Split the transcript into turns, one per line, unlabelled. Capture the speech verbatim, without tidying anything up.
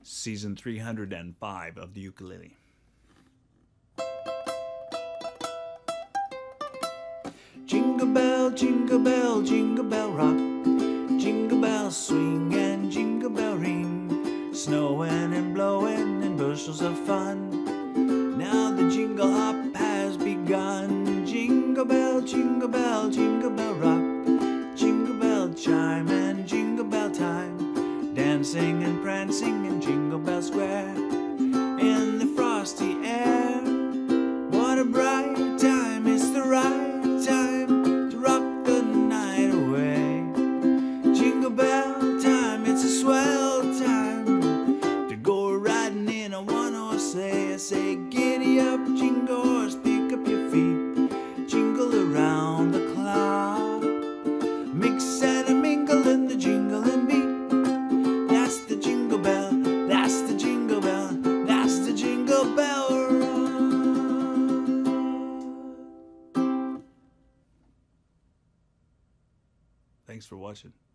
season three hundred five of the ukulele.
Jingle bell, jingle bell, jingle bell rock. Jingle bells swing and jingle bell ring. Snowing and blowing and bushels of fun. Now the jingle hop has begun. Jingle bell, jingle bell, jingle bell rock. Jingle bell chime and jingle bell time. Dancing and prancing in Jingle Bell Square. In the frosty air. What a bright time, it's the right time to rock the night away. Jingle bell time, it's a swell time to go riding in a one-horse sleigh. I say giddy up, jingle horse, pick up your feet, jingle around the clock, mix and mingle in the jingling beat. That's the jingle bell, that's the jingle bell, that's the Jingle Bell Rock.
Thanks for watching.